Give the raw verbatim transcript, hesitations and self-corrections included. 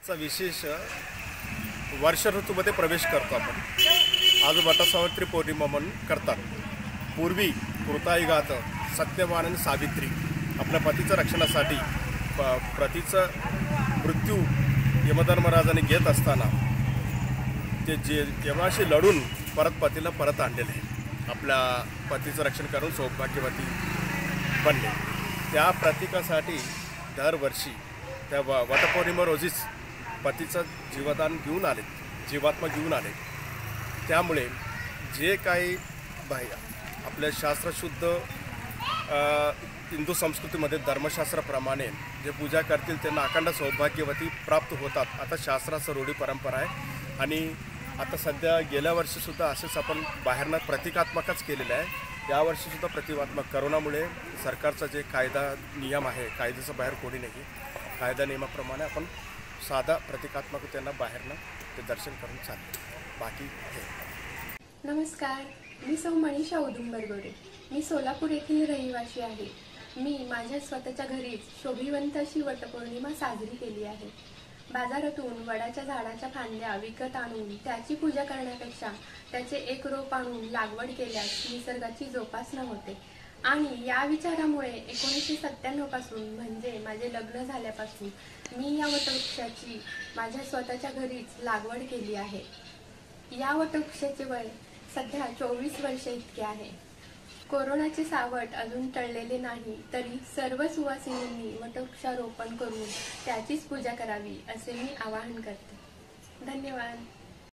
आजचा विशेष वर्ष ऋतूमध्ये प्रवेश करतो आपण। आज वटसावित्री पौर्णिमा म्हणून करतात। पूर्वी कृतायुगात सत्यवान आणि सावित्री आपल्या पतीच्या रक्षणासाठी पतीचा मृत्यू यमधर्मराजाने घेत असताना ते जे यमाशी लढून परत पतीला परत आणलेले, आपल्या पतीचं रक्षण करून सौभाग्यवती बनले। त्या प्रतीकासाठी दरवर्षी त्या वटपौर्णिमा रोजीच पतीचं जीवदान घेऊन आले, जीवात्मा घेऊन आले। त्यामुळे जे काही बाह्य आपल्या शास्त्रशुद्ध हिंदू संस्कृतीमध्ये धर्मशास्त्राप्रमाणे जे पूजा करतील त्यांना अखंड सौभाग्यवती प्राप्त होतात। आता शास्त्राचं रूढी परंपरा आहे आणि आता सध्या गेल्या वर्षीसुद्धा असेच आपण बाहेरनं प्रतिकात्मकच केलेलं आहे। यावर्षीसुद्धा प्रतिकात्मक करोनामुळे सरकारचा जे कायदा नियम आहे, कायद्याचं बाहेर कोणी नाही, कायदा नियमाप्रमाणे आपण साधा प्रतिकात्मक त्यांना बाहेरनं ते दर्शन करून चालले। बाकी हे नमस्कार, मी सौ मनीषा औदुंबर गोरे। मी सोलापूर येथील रहिवासी आहे। मी माझ्या स्वतःच्या घरीच शोभिवंत अशी वटपौर्णिमा साजरी केली आहे। बाजारातून वडाच्या झाडाच्या फांद्या विकत आणून त्याची पूजा करण्यापेक्षा त्याचे एक रोप आणून लागवड केल्यास निसर्गाची जोपासना होते आणि या विचारामुळे एकोणीसशे सत्त्याण्णव पासून म्हणजे माझे लग्न झाल्यापासून मी या वटवृक्षाची माझ्या स्वतःच्या घरीच लागवड केली आहे। या वटवृक्षाचे वय सध्या चोवीस वर्षे इतके आहे। कोरोनाचे सावट अजून टळलेले नाही तरी सर्व सुवासिनींनी वटवृक्षारोपण करून त्याचीच पूजा करावी असे मी आवाहन करते। धन्यवाद।